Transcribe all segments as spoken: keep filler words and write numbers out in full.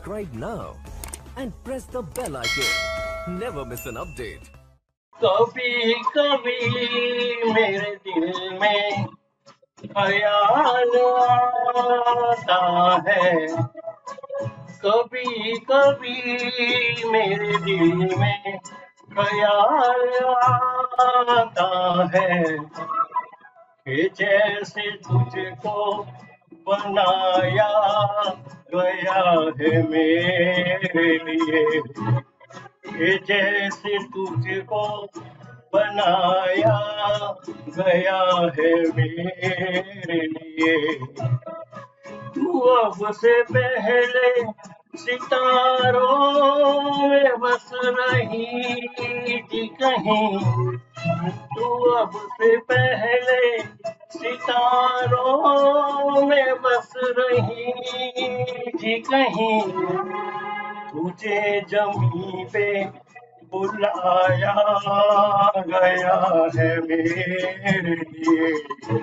Subscribe now and press the bell icon. Never miss an update. कभी कभी मेरे दिल में ख्याल आता है, कभी कभी मेरे दिल में ख्याल आता है कि जैसे तुझको बनाया गया है मेरे लिए, कि जैसे तुझको बनाया गया है मेरे लिए। तू अब से पहले सितारों में बस रही थी कहीं, तू अब से पहले सितारों में बस रही थी कहीं। तुझे जमीन पे बुलाया गया है मेरे लिए,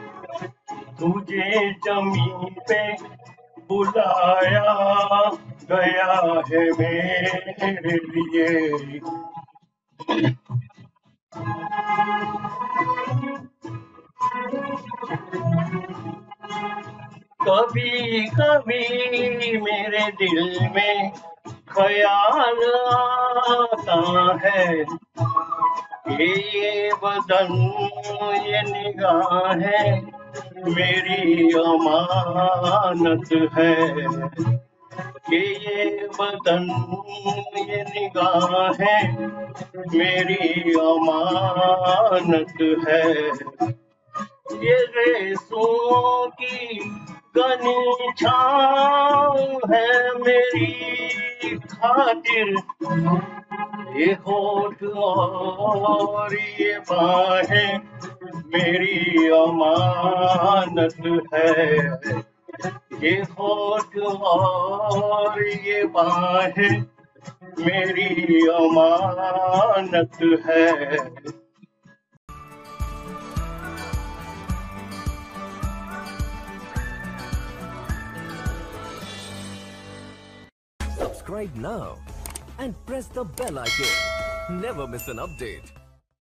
तुझे जमीन पे बुलाया गया है मेरे लिए। कभी कभी मेरे दिल में ख्याल आता है कि ये बदन ये निगाहें मेरी अमानत है, कि ये बदन ये निगाहें मेरी अमानत है। ये रेसों की घनी छाँव है मेरी खातिर, ये होठ और ये बाहें मेरी अमानत है, ये होठ और ये बाहें मेरी अमानत है। Subscribe now and press the bell icon. Never miss an update.